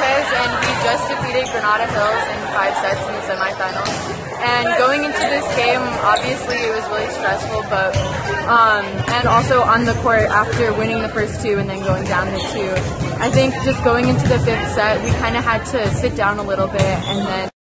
Lopez, and we just defeated Granada Hills in 5 sets in the semifinals. And going into this game, obviously it was really stressful, but and also on the court after winning the first 2 and then going down to 2, I think just going into the 5th set, we kind of had to sit down a little bit and then